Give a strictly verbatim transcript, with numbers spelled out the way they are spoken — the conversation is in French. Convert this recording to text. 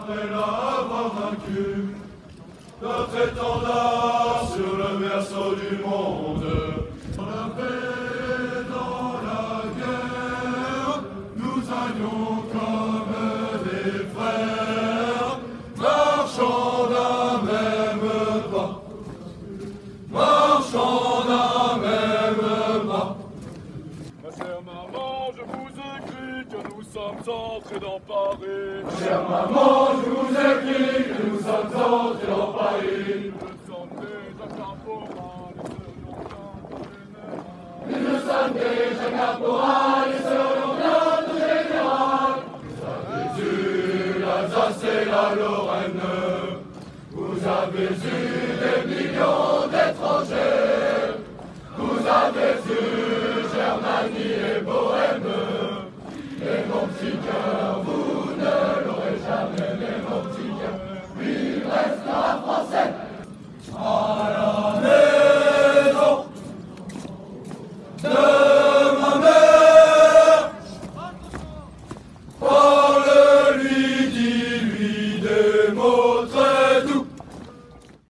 après l'avoir vaincu, notre étendard sur le berceau du monde. Dans la paix et dans la guerre, nous allions comme des frères, marchant d'un même pas, marchant d'un même pas. Ma chère maman, je vous écris que nous sommes entrés dans Paris. Ma chère maman, je vous écris que nous sommes entrés dans Paris. Nous ne sommes déjà caporales et serons bientôt générales. Nous sommes déjà caporales et serons bientôt générales. Vous avez eu l'Alsace et la Lorraine, vous avez eu des millions